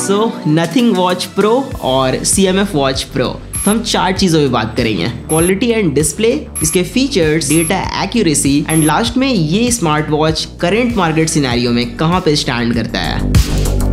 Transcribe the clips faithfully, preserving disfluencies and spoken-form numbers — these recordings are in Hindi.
सो नथिंग वॉच प्रो और C M F watch pro. तो हम चार चीजों पे बात करेंगे, क्वालिटी एंड डिस्प्ले, इसके features, data accuracy and last में ये smart watch current market scenario में कहाँ पे स्टैंड करता है।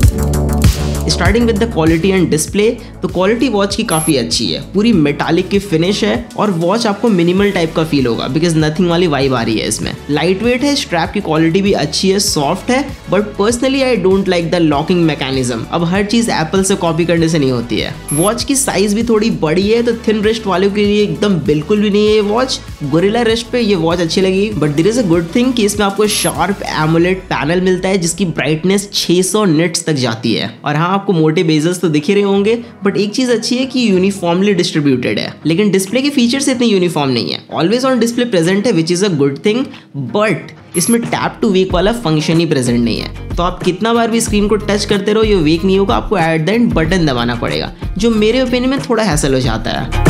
Starting with the quality and display, तो क्वालिटी वॉच की काफ़ी अच्छी है, पूरी मेटालिक की फिनिश है और वॉच आपको मिनिमल टाइप का फील होगा बिकॉज नथिंग वाली वाइब आ रही है इसमें। लाइट वेट है, स्ट्रैप की क्वालिटी भी अच्छी है, सॉफ्ट है, but personally I don't like the locking mechanism. अब हर चीज़ एप्पल से कॉपी करने से नहीं होती है। वॉच की साइज भी थोड़ी बड़ी है, तो थिन रिस्ट वालों के लिए एकदम बिल्कुल भी नहीं है ये वॉच। गोरिल्ला रिस्ट पे ये वॉच अच्छी लगी, but there is a good thing कि इसमें आपको शार्प एमोलेड पैनल मिलता है जिसकी ब्राइटनेस छह सौ निट्स तक जाती है। और हाँ, आपको मोटे बेजल्स तो दिख ही रहे होंगे, बट एक चीज अच्छी है कि यूनिफॉर्मली डिस्ट्रीब्यूटेड है। लेकिन डिस्प्ले के फीचर्स इतने यूनिफॉर्म नहीं है। ऑलवेज ऑन डिस्प्ले प्रेजेंट है which is a good thing, but इसमें टैप टू वेक वाला फंक्शन ही प्रेजेंट नहीं है। तो आप कितना बार भी स्क्रीन को टच करते रहो, ये वेक नहीं होगा, आपको एट द एंड बटन दबाना पड़ेगा, जो मेरे ओपिनियन में थोड़ा हैसल हो जाता है।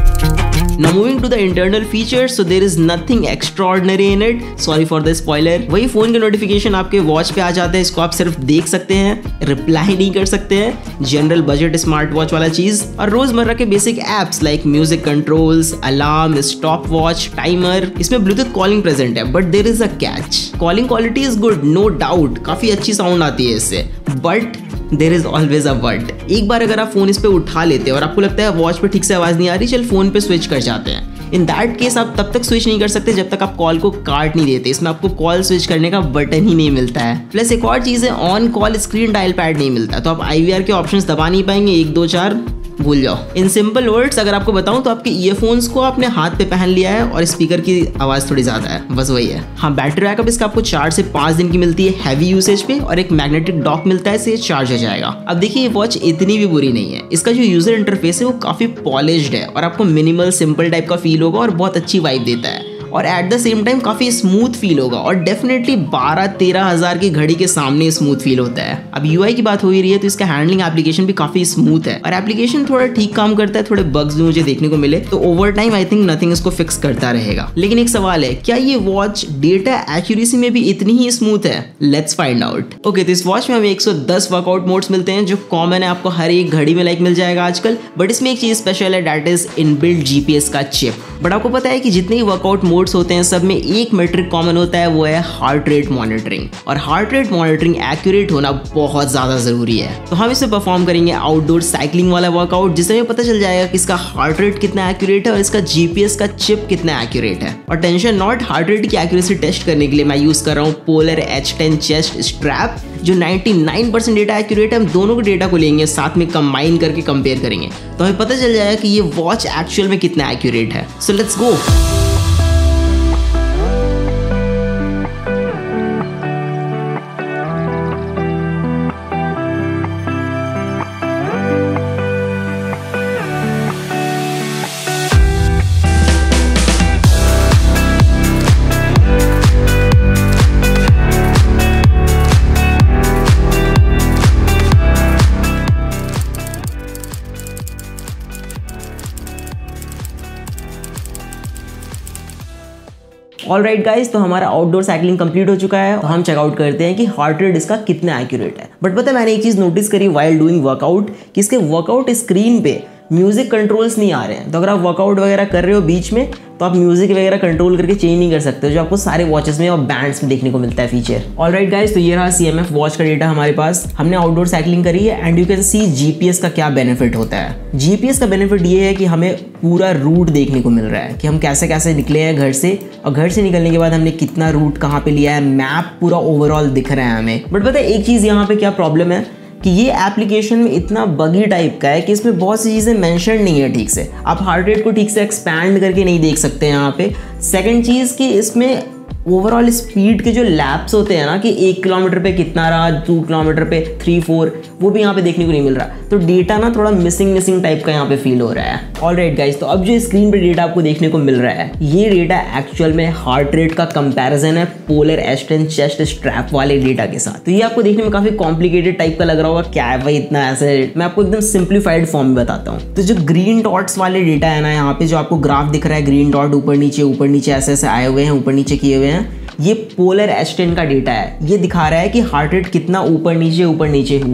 Now moving to the internal features, so there is nothing extraordinary in it. Sorry for the spoiler. वही फोन के नोटिफिकेशन आपके वॉच पे आ जाते हैं, इसको आप सिर्फ देख सकते हैं, रिप्लाई नहीं कर सकते हैं। जनरल बजट स्मार्ट वॉच वाला चीज, और रोजमर्रा के basic apps like music controls, alarm, stopwatch, timer. इसमें ब्लूटूथ कॉलिंग प्रेजेंट है, but there is a catch. Calling quality is good, no doubt, काफी अच्छी साउंड आती है इससे, but there is always a but. एक बार अगर आप फोन इस पे उठा लेते हैं और आपको लगता है वॉच पे ठीक से आवाज नहीं आ रही, चल फोन पे स्विच कर जाते हैं। इन दैट केस आप तब तक स्विच नहीं कर सकते जब तक आप कॉल को काट नहीं देते। इसमें आपको कॉल स्विच करने का बटन ही नहीं मिलता है। प्लस एक और चीज है, on call screen dial pad नहीं मिलता, तो आप आई वी आर के ऑप्शंस दबा नहीं पाएंगे, एक दो चार भूल जाओ। इन सिंपल वर्ड्स अगर आपको बताऊं तो आपके ईयरफोन्स को आपने हाथ पे पहन लिया है और स्पीकर की आवाज थोड़ी ज्यादा है, बस वही है। हाँ, बैटरी बैकअप इसका आपको चार से पांच दिन की मिलती है हैवी यूसेज पे, और एक मैग्नेटिक डॉक मिलता है, इससे चार्ज हो जाएगा। अब देखिए, ये वॉच इतनी भी बुरी नहीं है। इसका जो यूजर इंटरफेस है वो काफी पॉलिश्ड है और आपको मिनिमल सिंपल टाइप का फील होगा और बहुत अच्छी वाइब देता है, और एट द सेम टाइम काफी स्मूथ फील होगा, और डेफिनेटली बारह तेरह हजार की घड़ी के सामने स्मूथ फील होता है। अब यूआई की बात हो ही रही है, तो इसका हैंडलिंग एप्लीकेशन भी काफी स्मूथ है, और एप्लीकेशन थोड़ा ठीक काम करता है। थोड़े बग्स भी मुझे देखने को मिले, तो over time I think Nothing इसको फिक्स करता रहेगा। लेकिन एक सवाल है, क्या ये वॉच डेटा एक्यूरेसी में भी इतनी ही स्मूथ है? Let's find out. ओके, तो इस वॉच में हमें एक सौ दस वर्कआउट मोड्स मिलते हैं, जो कॉमन है, आपको हर एक घड़ी में लाइक मिल जाएगा आजकल। बट इसमें एक चीज स्पेशल है, दैट इज इनबिल्ट जीपीएस का चिप। बट आपको पता है कि जितने ही वर्कआउट मोड्स होते हैं सब में एक मेट्रिक कॉमन होता है, वो है हार्ट रेट मॉनिटरिंग। और हार्ट रेट मॉनिटरिंग एक्यूरेट होना बहुत ज्यादा जरूरी है। तो हम इसे परफॉर्म करेंगे आउटडोर साइकिलिंग वाला वर्कआउट, जिससे हमें पता चल जाएगा कि इसका हार्ट रेट कितना एक्यूरेट है और इसका जीपीएस का चिप कितना एक्यूरेट है। और टेंशन नॉट, हार्ट रेट की एक्यूरेसी टेस्ट करने के लिए मैं यूज कर रहा हूँ Polar H ten chest strap, जो निन्यानवे परसेंट डेटा एक्यूरेट है। हम दोनों के डेटा को लेंगे, साथ में कंबाइन करके कंपेयर करेंगे, तो हमें पता चल जाएगा कि ये वॉच एक्चुअल में कितना एक्यूरेट है। So let's go. Alright guys, तो हमारा आउटडोर साइकिलिंग कंप्लीट हो चुका है। तो हम चेकआउट करते हैं कि हार्ट रेट इसका कितना एक्यूरेट है। बट पता है, मैंने एक चीज नोटिस करी वाइल डूइंग वर्कआउट, कि इसके वर्कआउट स्क्रीन पे म्यूजिक कंट्रोल्स नहीं आ रहे हैं। तो अगर आप वर्कआउट वगैरह कर रहे हो बीच में, तो आप म्यूजिक वगैरह कंट्रोल करके चेंज नहीं कर सकते, जो आपको सारे वॉचेस में और बैंड्स में देखने को मिलता है फीचर। ऑलराइट गाइस, तो ये रहा सीएमएफ वॉच का डेटा हमारे पास। हमने आउटडोर साइकिलिंग करी है, and you can see GPS का क्या बेनिफिट होता है। जीपीएस का बेनिफिट ये है कि हमें पूरा रूट देखने को मिल रहा है, कि हम कैसे कैसे निकले हैं घर से, और घर से निकलने के बाद हमने कितना रूट कहाँ पे लिया है, मैप पूरा ओवरऑल दिख रहा है हमें। बट पता है एक चीज़ यहाँ पे क्या प्रॉब्लम है, कि ये एप्लीकेशन में इतना बगी टाइप का है कि इसमें बहुत सी चीज़ें मेंशन नहीं है ठीक से। आप हार्ट रेट को ठीक से एक्सपैंड करके नहीं देख सकते यहाँ पे। सेकंड चीज़ कि इसमें ओवरऑल स्पीड के जो लैप्स होते हैं ना, कि एक किलोमीटर पे कितना रहा, दो किलोमीटर पे थ्री फोर, वो भी यहाँ पे देखने को नहीं मिल रहा। तो डेटा ना थोड़ा मिसिंग मिसिंग टाइप का यहाँ पे फील हो रहा है। ऑलराइट गाइस, तो अब जो स्क्रीन पे डेटा आपको देखने को मिल रहा है, ये डेटा एक्चुअल में हार्ट रेट का कंपैरिजन है Polar H ten chest strap वाले डेटा के साथ। तो ये आपको देखने में काफी कॉम्प्लिकेटेड टाइप का लग रहा होगा, क्या है भाई इतना ऐसे। मैं आपको एकदम सिंप्लीफाइड फॉर्म में बताता हूँ। तो जो ग्रीन डॉट्स वाले डेटा है ना, यहाँ पे जो आपको ग्राफ दिख रहा है, ग्रीन डॉट ऊपर नीचे ऊपर नीचे ऐसे ऐसे आए हुए हैं, ऊपर नीचे किए हुए हैं, ये पोलर एच टेन का डेटा है। ये दिखा रहा है कि हार्ट रेट कितना ऊपर नीचे ऊपर नीचे हुआ है।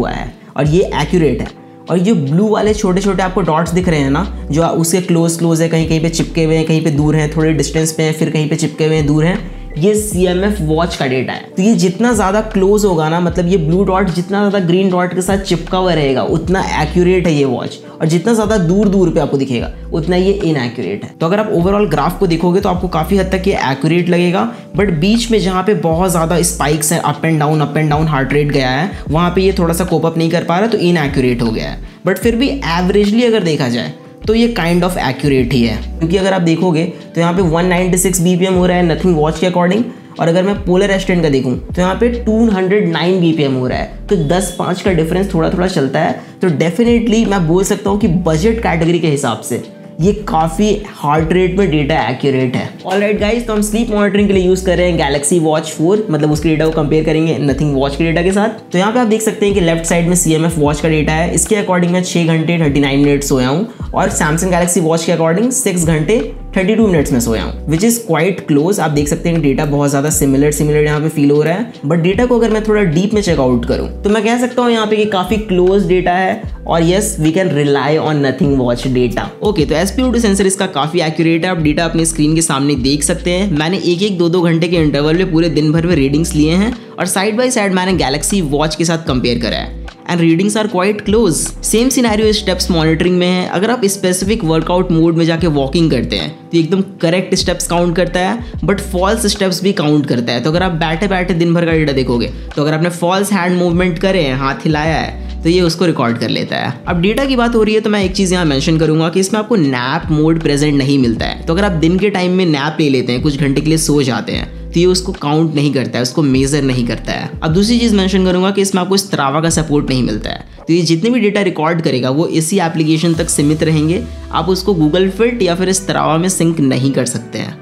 और ये एक्यूरेट है। और ये ब्लू वाले छोटे छोटे आपको डॉट्स दिख रहे हैं ना, जो उसके क्लोज क्लोज है, कहीं कहीं पे चिपके हुए हैं, कहीं पे दूर हैं, थोड़े डिस्टेंस पे हैं, फिर कहीं पे चिपके हुए हैं, दूर हैं, ये सी एम एफ वॉच का डेटा है। तो ये जितना ज़्यादा क्लोज होगा ना, मतलब ये ब्लू डॉट जितना ज़्यादा ग्रीन डॉट के साथ चिपका हुआ रहेगा उतना एक्यूरेट है ये वॉच, और जितना ज़्यादा दूर दूर पे आपको दिखेगा उतना ये इनएक्यूरेट है। तो अगर आप ओवरऑल ग्राफ को देखोगे तो आपको काफ़ी हद तक ये एक्यूरेट लगेगा, बट बीच में जहाँ पे बहुत ज़्यादा स्पाइक्स हैं, up and down up and down heart rate गया है, वहाँ पे ये थोड़ा सा कोप अप नहीं कर पा रहा, तो इनएक्यूरेट हो गया है। बट फिर भी एवरेजली अगर देखा जाए तो ये काइंड ऑफ एक्यूरेट ही है, क्योंकि अगर आप देखोगे तो यहाँ पे वन नाइंटी सिक्स बीपीएम हो रहा है नथिंग वॉच के अकॉर्डिंग, और अगर मैं पोलर एस्टेंट का देखूं तो यहाँ पे टू हंड्रेड नाइन बीपीएम हो रहा है। तो टेन पाँच का डिफरेंस थोड़ा थोड़ा चलता है। तो डेफिनेटली मैं बोल सकता हूँ कि बजट कैटेगरी के हिसाब से ये काफ़ी हार्ट रेट में डेटा एक्यूरेट है। ऑलराइट गाइस, तो हम स्लीप मॉनिटरिंग के लिए यूज़ कर रहे हैं गैलेक्सी वॉच फोर, मतलब उसके डेटा को कंपेयर करेंगे नथिंग वॉच के डेटा के साथ। तो यहाँ पे आप देख सकते हैं कि लेफ्ट साइड में सी एम एफ वॉच का डेटा है, इसके अकॉर्डिंग मैं छः घंटे थर्टी नाइन मिनट सोया हूँ, और सैमसंग गैलेक्सी वॉच के अकॉर्डिंग सिक्स घंटे थर्टी टू मिनट्स में सोया हूँ, विच इज़ क्वाइट क्लोज। आप देख सकते हैं कि डेटा बहुत ज़्यादा सिमिलर सिमिलर यहाँ पे फील हो रहा है। बट डेटा को अगर मैं थोड़ा डीप में चेकआउट करूँ तो मैं कह सकता हूँ यहाँ पे कि काफ़ी क्लोज डेटा है, और yes we can rely on Nothing watch data. Okay, तो S P O two sensor इसका काफ़ी एक्यूरेट है। आप डेटा अपने स्क्रीन के सामने देख सकते हैं। मैंने एक एक दो दो घंटे के इंटरवल में पूरे दिन भर में रीडिंग्स लिए हैं, और साइड बाय साइड मैंने गैलेक्सी वॉच के साथ कंपेयर करा है, and readings are quite close. Same scenario steps monitoring में है। अगर आप स्पेसिफिक वर्कआउट मोड में जाके वॉकिंग करते हैं तो एकदम करेक्ट स्टेप्स काउंट करता है, बट फॉल्स स्टेप्स भी काउंट करता है। तो अगर आप बैठे बैठे दिन भर का डेटा देखोगे तो अगर आपने फॉल्स हैंड मूवमेंट करे हैं, हाथ हिलाया है, तो ये उसको रिकॉर्ड कर लेता है। अब डेटा की बात हो रही है तो मैं एक चीज़ यहाँ मेंशन करूंगा कि इसमें आपको नैप मोड प्रेजेंट नहीं मिलता है। तो अगर आप दिन के टाइम में नैप ले लेते हैं, कुछ घंटे के लिए सो जाते हैं, तो ये उसको काउंट नहीं करता है, उसको मेजर नहीं करता है। अब दूसरी चीज़ मेंशन करूंगा कि इसमें आपको स्त्रावा का सपोर्ट नहीं मिलता है। तो ये जितने भी डेटा रिकॉर्ड करेगा वो इसी एप्लीकेशन तक सीमित रहेंगे, आप उसको गूगल फिट या फिर स्त्रावा में सिंक नहीं कर सकते हैं।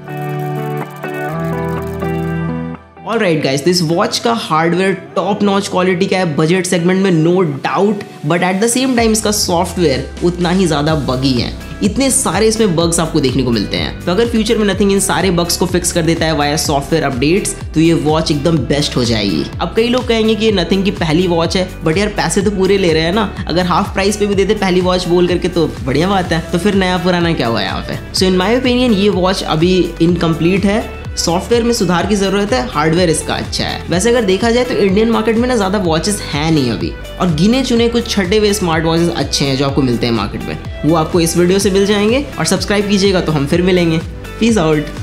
ऑलराइट गाइस, दिस वॉच का हार्डवेयर टॉप नॉच क्वालिटी का है बजट सेगमेंट में, no doubt, but at the same time इसका सॉफ्टवेयर उतना ही ज़्यादा बगी है। इतने सारे इसमें बग्स आपको देखने को मिलते हैं। तो अगर फ्यूचर में नथिंग इन सारे बग्स को फिक्स कर देता है वाया सॉफ्टवेयर अपडेट्स, तो ये वॉच एकदम बेस्ट हो जाएगी। अब कई लोग कहेंगे कि ये नथिंग की पहली वॉच है, बट यार पैसे तो पूरे ले रहे हैं ना, अगर हाफ प्राइस पे भी देते पहली वॉच बोल करके तो बढ़िया बात है। तो फिर नया पुराना क्या हुआ यहाँ पे। सो इन माई ओपिनियन ये वॉच अभी इनकम्प्लीट है, सॉफ्टवेयर में सुधार की जरूरत है, हार्डवेयर इसका अच्छा है। वैसे अगर देखा जाए तो इंडियन मार्केट में ना ज़्यादा वॉचेस हैं नहीं अभी, और गिने चुने कुछ छठे हुए स्मार्ट वॉचेस अच्छे हैं जो आपको मिलते हैं मार्केट में, वो आपको इस वीडियो से मिल जाएंगे। और सब्सक्राइब कीजिएगा तो हम फिर मिलेंगे। Peace out.